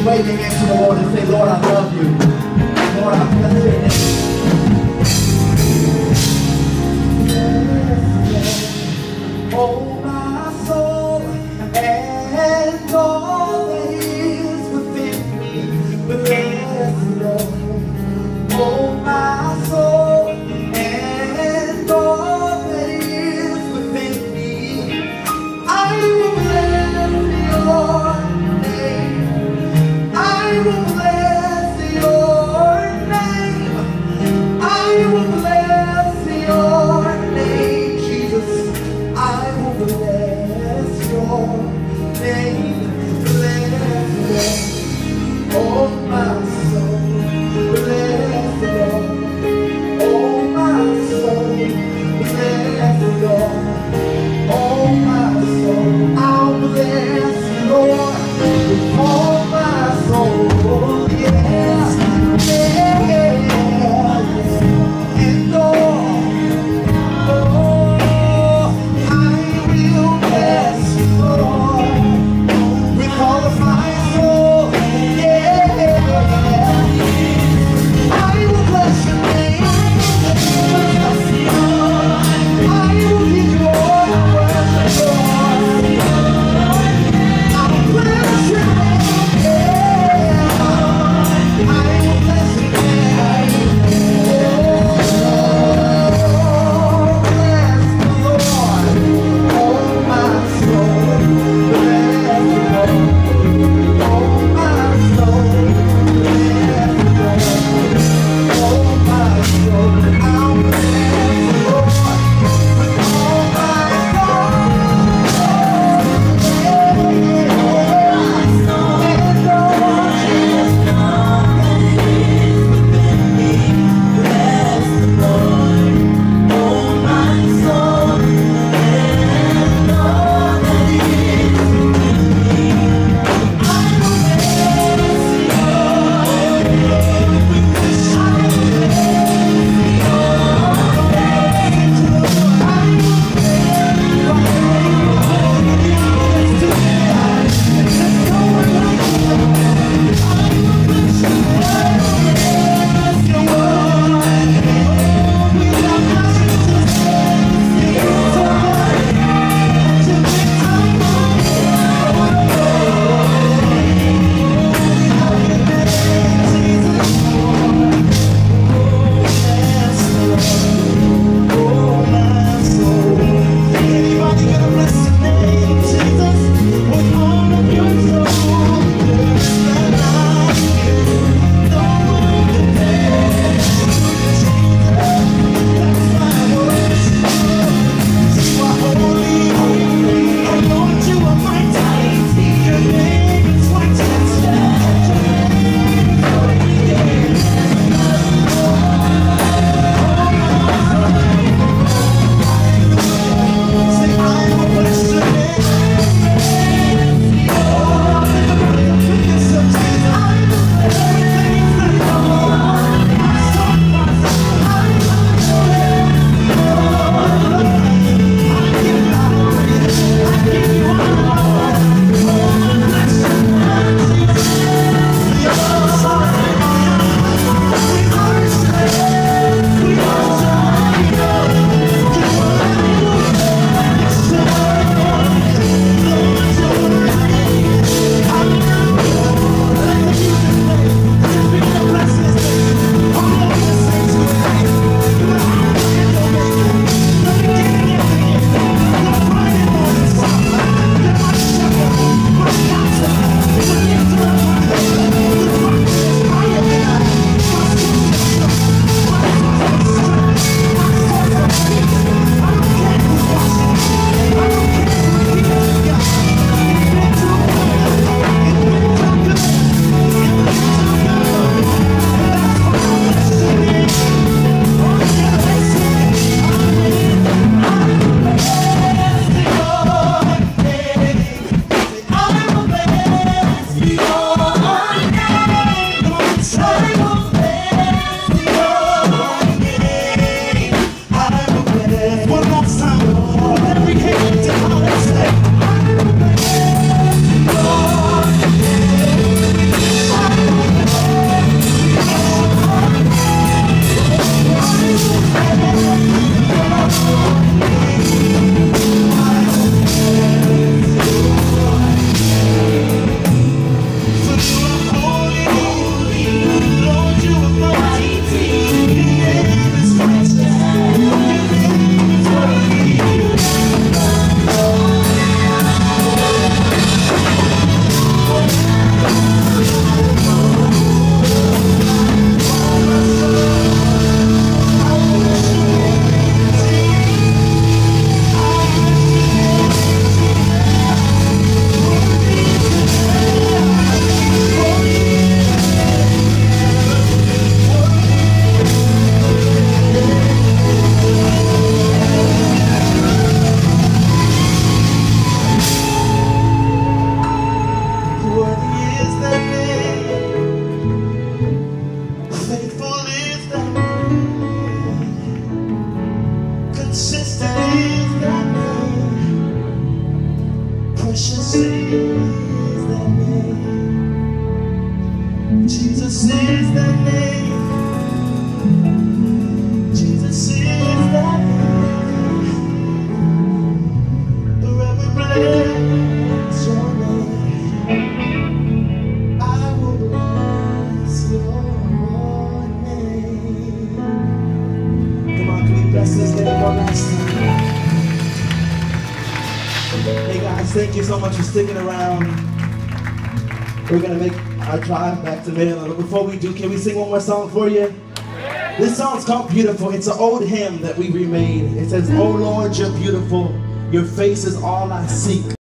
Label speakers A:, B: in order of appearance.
A: waving into the Lord and say, Lord, I love you. Lord, I bless your name. Oh, my soul, and all that is within me, bless the Lord. Oh, my soul, and all that is within me, I will bless your name. I will bless your name. I will bless your name, Jesus. I will bless your name. Bless Lord. Oh, my soul, bless the Lord. Oh, my soul, bless the Lord. Oh, my soul, I'll bless the Lord. Oh, my soul, yes, yes, and all. Oh, I will bless the Lord with all of my soul. Yeah, I will bless your name. I will give you all the worship, Lord. I'll bless your name. is the name. Jesus is the name. Jesus is the name. Forever bless your name. I will bless your name. Come on, can we bless his name one last time? Hey guys, thank you so much for sticking around. We're gonna make our drive back to Maryland. But before we do, can we sing one more song for you? This song's called Beautiful. It's an old hymn that we remade. It says, "Oh Lord, you're beautiful. Your face is all I seek."